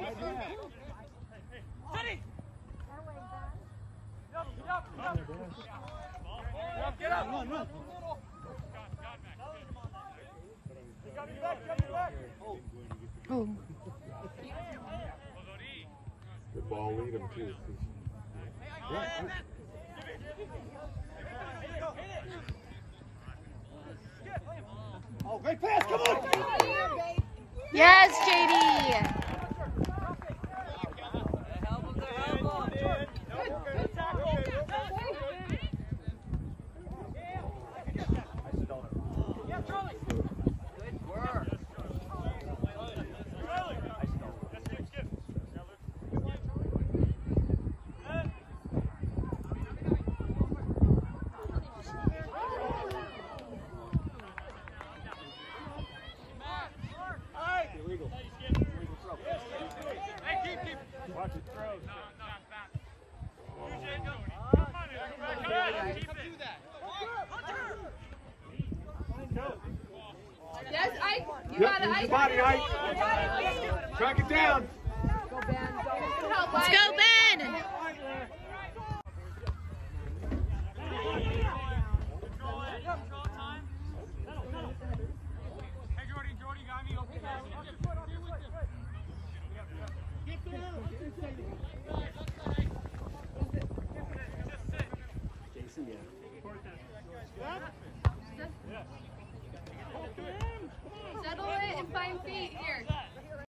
Get up! Run! Oh. The ball lead him too. Oh, great pass! Come on! Yes, JD. Yes, Ike. You Yep, got it, Ike. body, Ike. Track it down. Let's go, Ben. Settle it and find feet.